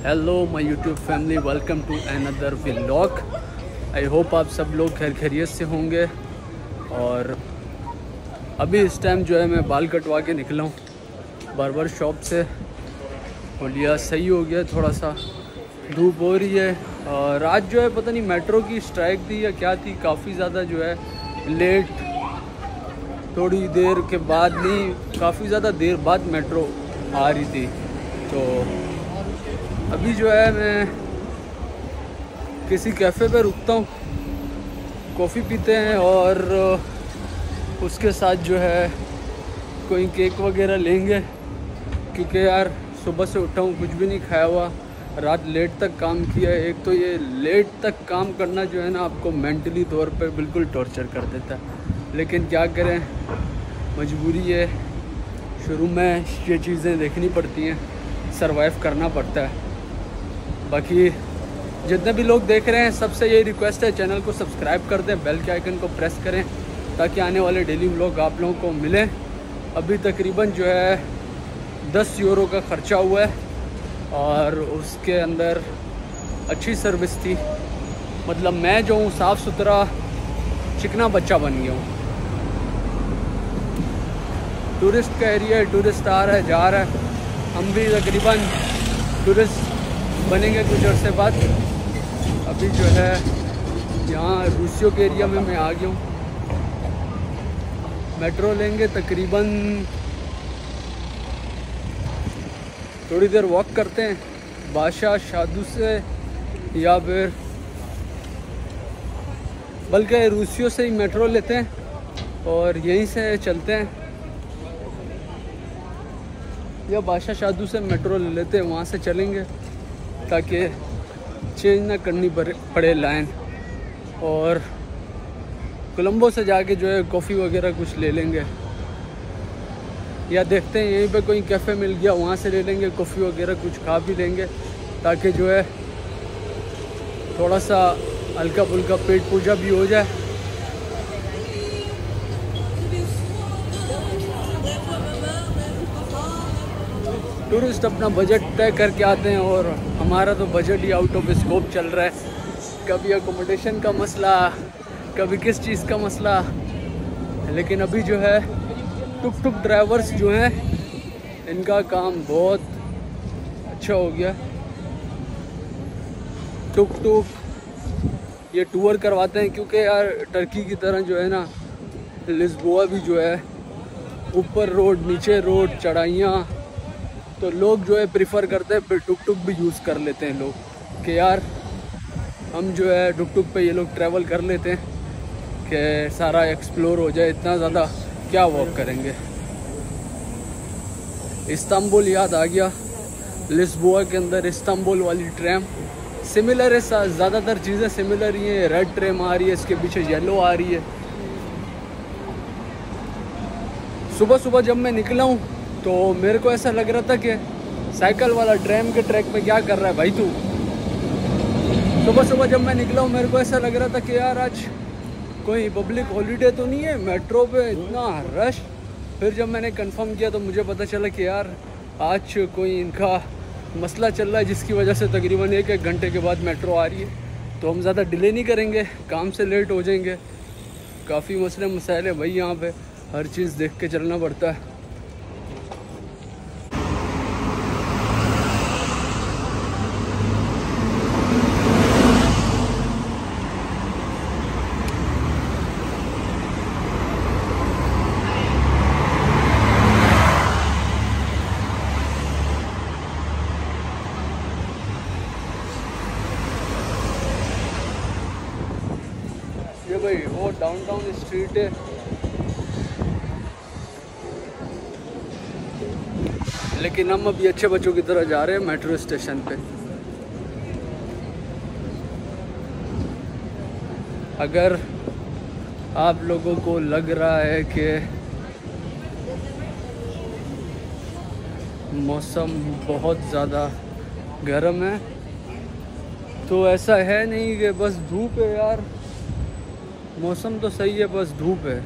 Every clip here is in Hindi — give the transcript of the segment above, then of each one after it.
Hello my YouTube family, welcome to another vlog. I hope आप सब लोग खैर खैरियत से होंगे। और अभी इस टाइम जो है मैं बाल कटवा के निकला हूँ बार्बर शॉप से। होलिया सही हो गया, थोड़ा सा धूप हो रही है। और रात जो है पता नहीं मेट्रो की स्ट्राइक थी या क्या थी, काफ़ी ज़्यादा जो है लेट, थोड़ी देर के बाद नहीं, काफ़ी ज़्यादा देर बाद मेट्रो आ रही थी। तो अभी जो है मैं किसी कैफ़े पे रुकता हूँ, कॉफ़ी पीते हैं और उसके साथ जो है कोई केक वगैरह लेंगे, क्योंकि यार सुबह से उठा हूँ, कुछ भी नहीं खाया हुआ, रात लेट तक काम किया है। एक तो ये लेट तक काम करना जो है ना आपको मेंटली तौर पर बिल्कुल टॉर्चर कर देता है, लेकिन क्या करें, मजबूरी है। शुरू में ये चीज़ें देखनी पड़ती हैं, सरवाइव करना पड़ता है। बाकी जितने भी लोग देख रहे हैं सबसे यही रिक्वेस्ट है, चैनल को सब्सक्राइब कर दें, बेल के आइकन को प्रेस करें ताकि आने वाले डेली व्लॉग आप लोगों को मिले। अभी तकरीबन जो है 10 यूरो का ख़र्चा हुआ है और उसके अंदर अच्छी सर्विस थी। मतलब मैं जो हूँ साफ़ सुथरा चिकना बच्चा बन गया हूँ। टूरिस्ट का एरिया है, टूरिस्ट आ रहा है जा रहा है, हम भी तकरीबन टूरिस्ट बनेंगे कुछ अर्से बाद। अभी जो है यहाँ रूसियों के एरिया में मैं आ गया हूँ। मेट्रो लेंगे, तकरीबन थोड़ी देर वॉक करते हैं बादशाह शादू से, या फिर बल्कि रूसियों से ही मेट्रो लेते हैं और यहीं से चलते हैं, या बादशाह शादू से मेट्रो ले लेते हैं, वहाँ से चलेंगे ताकि चेंज ना करनी पड़े लाइन। और कोलंबो से जाके जो है कॉफ़ी वगैरह कुछ ले लेंगे, या देखते हैं यहीं पे कोई कैफ़े मिल गया वहाँ से ले लेंगे कॉफ़ी वगैरह, कुछ खा भी लेंगे ताकि जो है थोड़ा सा हल्का फुल्का पेट पूजा भी हो जाए। टूरिस्ट अपना बजट तय करके आते हैं और हमारा तो बजट ही आउट ऑफ स्कोप चल रहा है। कभी अकोमोडेशन का मसला, कभी किस चीज़ का मसला। लेकिन अभी जो है टुक टुक ड्राइवर्स जो हैं इनका काम बहुत अच्छा हो गया। टुक टुक ये टूर करवाते हैं, क्योंकि यार टर्की की तरह जो है ना लिस्बोआ भी जो है ऊपर रोड नीचे रोड चढ़ाइयाँ, तो लोग जो है प्रिफर करते हैं, फिर टुक टुक भी यूज़ कर लेते हैं लोग कि यार हम जो है टुक टुक पे ये लोग ट्रैवल कर लेते हैं कि सारा एक्सप्लोर हो जाए, इतना ज़्यादा क्या वॉक करेंगे। इस्तांबुल याद आ गया, लिस्बोआ के अंदर इस्तांबुल वाली ट्रैम सिमिलर है, ज़्यादातर चीज़ें सिमिलर ही हैं। रेड ट्रैम आ रही है, इसके पीछे येलो आ रही है। सुबह सुबह जब मैं निकला हूँ तो मेरे को ऐसा लग रहा था कि साइकिल वाला ट्रैम के ट्रैक पे क्या कर रहा है भाई तू। सुबह सुबह जब मैं निकला हूँ मेरे को ऐसा लग रहा था कि यार आज कोई पब्लिक हॉलीडे तो नहीं है, मेट्रो पे इतना रश। फिर जब मैंने कंफर्म किया तो मुझे पता चला कि यार आज कोई इनका मसला चल रहा है, जिसकी वजह से तकरीबन एक घंटे के बाद मेट्रो आ रही है। तो हम ज़्यादा डिले नहीं करेंगे, काम से लेट हो जाएंगे। काफ़ी मसले मसाइल है भाई, यहाँ पे हर चीज़ देख के चलना पड़ता है। ये भाई वो डाउनटाउन स्ट्रीट है, लेकिन हम अभी अच्छे बच्चों की तरह जा रहे हैं मेट्रो स्टेशन पे। अगर आप लोगों को लग रहा है कि मौसम बहुत ज़्यादा गर्म है, तो ऐसा है नहीं कि बस धूप है यार, मौसम तो सही है, बस धूप है।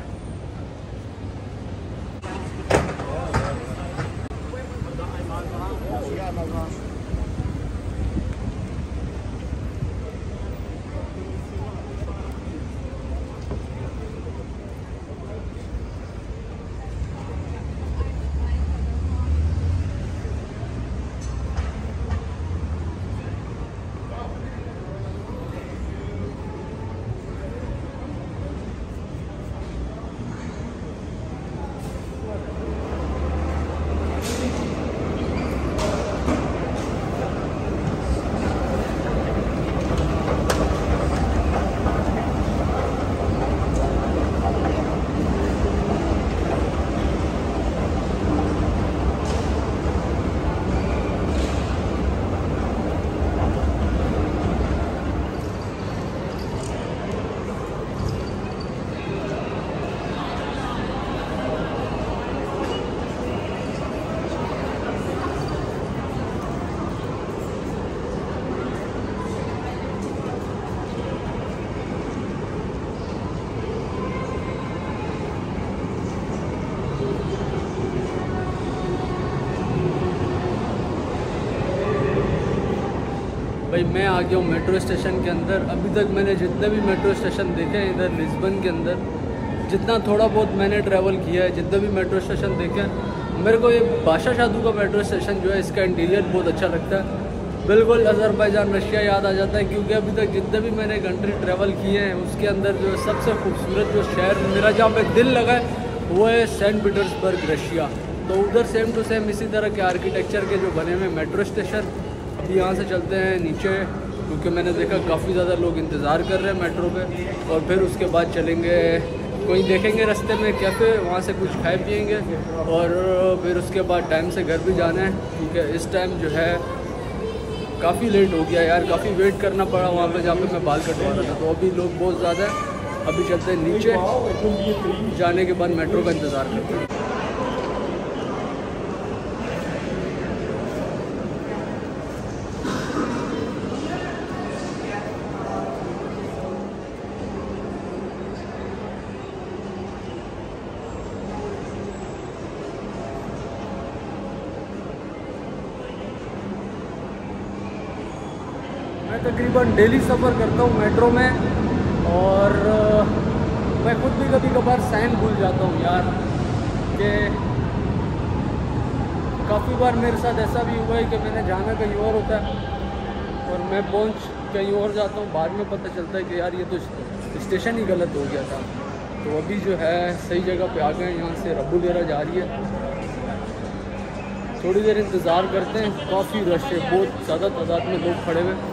भाई मैं आ गया हूँ मेट्रो स्टेशन के अंदर। अभी तक मैंने जितने भी मेट्रो स्टेशन देखे हैं इधर लिस्बन के अंदर, जितना थोड़ा बहुत मैंने ट्रैवल किया है, जितने भी मेट्रो स्टेशन देखे हैं, मेरे को ये बादशाह शादू का मेट्रो स्टेशन जो है इसका इंटीरियर बहुत अच्छा लगता है। बिल्कुल अज़रबैजान रशिया याद आ जाता है, क्योंकि अभी तक जितने भी मैंने कंट्री ट्रैवल किए हैं उसके अंदर जो सबसे खूबसूरत जो शहर मेरा जहाँ पे दिल लगा है वो है सेंट पीटर्सबर्ग रशिया। तो उधर सेम टू सेम इसी तरह के आर्किटेक्चर के जो बने हुए मेट्रो स्टेशन। अभी यहाँ से चलते हैं नीचे, क्योंकि मैंने देखा काफ़ी ज़्यादा लोग इंतज़ार कर रहे हैं मेट्रो पे। और फिर उसके बाद चलेंगे, कोई देखेंगे रास्ते में कैफ़े, वहाँ से कुछ खाए पिएंगे और फिर उसके बाद टाइम से घर भी जाना है, क्योंकि इस टाइम जो है काफ़ी लेट हो गया यार, काफ़ी वेट करना पड़ा वहाँ पे जहाँ पे मैं बाल कटवा रहा था। तो अभी लोग बहुत ज़्यादा है। अभी चलते हैं नीचे, जाने के बाद मेट्रो का इंतज़ार करते हैं। मैं तकरीबन डेली सफ़र करता हूँ मेट्रो में, और मैं खुद भी कभी कभार साइन भूल जाता हूँ यार, कि काफ़ी बार मेरे साथ ऐसा भी हुआ है कि मैंने जाना कहीं और होता है और मैं पहुँच कहीं और जाता हूँ, बाद में पता चलता है कि यार ये तो स्टेशन ही गलत हो गया था। तो अभी जो है सही जगह पे आ गए। यहाँ से रबुलेरा जा रही है, थोड़ी देर इंतज़ार करते हैं। काफ़ी रश है, बहुत ज़्यादा तादाद में लोग खड़े हुए।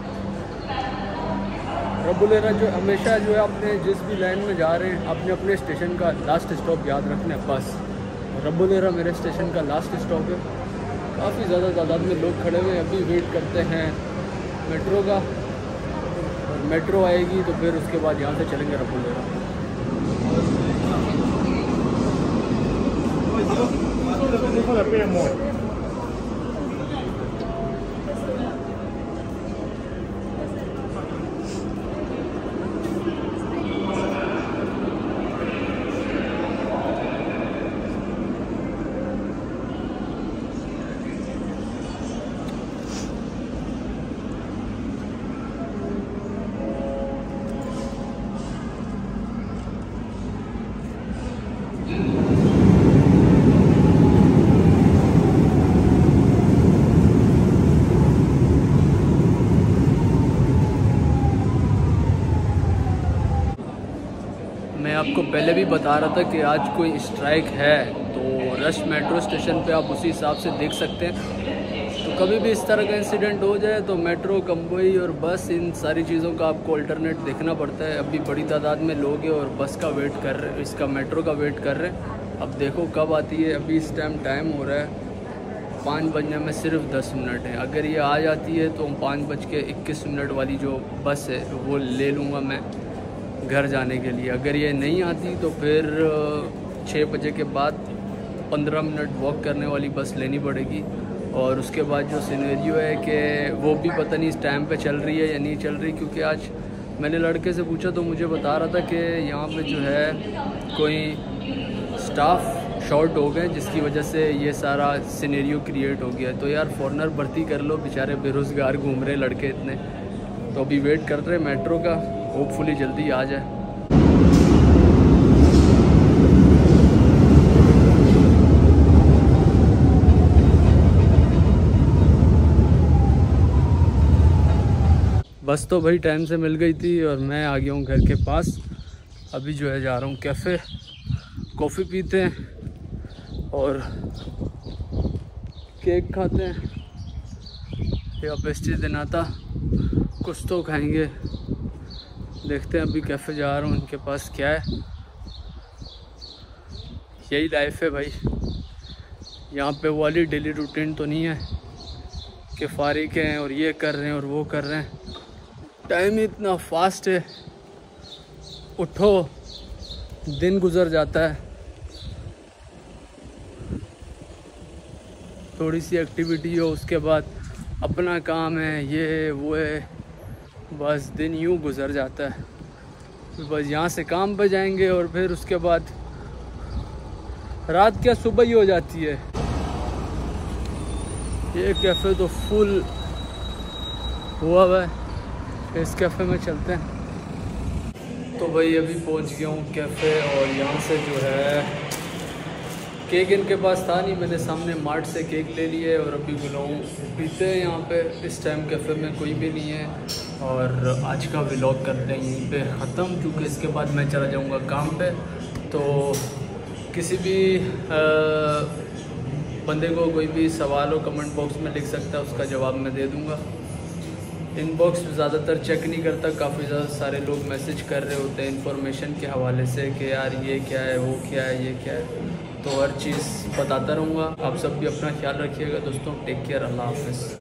रबुलेरा जो हमेशा जो है अपने जिस भी लाइन में जा रहे हैं अपने अपने स्टेशन का लास्ट स्टॉप याद रखना है बस। रबुलेरा मेरे स्टेशन का लास्ट स्टॉप है। काफ़ी ज़्यादा तादाद में लोग खड़े हुए हैं। अभी वेट करते हैं मेट्रो का, और मेट्रो आएगी तो फिर उसके बाद यहाँ से चलेंगे रबुलेरा। मैं आपको पहले भी बता रहा था कि आज कोई स्ट्राइक है, तो रश मेट्रो स्टेशन पे आप उसी हिसाब से देख सकते हैं। तो कभी भी इस तरह का इंसिडेंट हो जाए तो मेट्रो, कंबोई और बस, इन सारी चीज़ों का आपको अल्टरनेट देखना पड़ता है। अभी बड़ी तादाद में लोग हैं और बस का वेट कर रहे हैं, इसका मेट्रो का वेट कर रहे हैं। अब देखो कब आती है। अभी इस टाइम हो रहा है 5 बजने में सिर्फ 10 मिनट है। अगर ये आ जाती है तो 5:21 वाली जो बस है वो ले लूँगा मैं घर जाने के लिए। अगर ये नहीं आती तो फिर 6 बजे के बाद 15 मिनट वॉक करने वाली बस लेनी पड़ेगी। और उसके बाद जो सिनेरियो है कि वो भी पता नहीं इस टाइम पे चल रही है या नहीं चल रही, क्योंकि आज मैंने लड़के से पूछा तो मुझे बता रहा था कि यहाँ पे जो है कोई स्टाफ शॉर्ट हो गए, जिसकी वजह से ये सारा सिनेरियो क्रिएट हो गया। तो यार फॉरनर भर्ती कर लो, बेचारे बेरोज़गार घूम रहे लड़के इतने। तो अभी वेट कर रहे हैं मेट्रो का, होपफुली जल्दी आ जाए। बस तो भाई टाइम से मिल गई थी और मैं आ गया हूँ घर के पास। अभी जो है जा रहा हूँ कैफ़े, कॉफ़ी पीते हैं और केक खाते हैं या पेस्ट्री देनाता, कुछ तो खाएंगे। देखते हैं, अभी कैफ़े जा रहा हूँ, इनके पास क्या है। यही लाइफ है भाई, यहाँ पे वाली डेली रूटीन तो नहीं है कि फारिग हैं और ये कर रहे हैं और वो कर रहे हैं। टाइम इतना फास्ट है, उठो दिन गुजर जाता है, थोड़ी सी एक्टिविटी हो, उसके बाद अपना काम है, ये वो है, बस दिन यूँ गुजर जाता है। बस यहाँ से काम पे जाएंगे और फिर उसके बाद रात क्या सुबह ही हो जाती है। ये कैफ़े तो फुल हुआ है। इस कैफ़े में चलते हैं। तो भाई अभी पहुंच गया हूँ कैफ़े, और यहाँ से जो है केक इनके पास था नहीं, मैंने सामने मार्ट से केक ले लिए और अभी बुलाऊँ पीते हैं यहाँ पे। इस टाइम कैफ़े में कोई भी नहीं है, और आज का व्लॉग करते हैं यहीं पे ख़त्म, क्योंकि इसके बाद मैं चला जाऊँगा काम पे। तो किसी भी बंदे को कोई भी सवाल हो कमेंट बॉक्स में लिख सकता है, उसका जवाब मैं दे दूँगा। इनबॉक्स ज़्यादातर चेक नहीं करता, काफ़ी ज़्यादा सारे लोग मैसेज कर रहे होते हैं इन्फॉर्मेशन के हवाले से कि यार ये क्या है, वो क्या है, ये क्या है। तो हर चीज़ बताता रहूँगा। आप सब भी अपना ख्याल रखिएगा दोस्तों। टेक केयर, अल्लाह हाफ़िज़।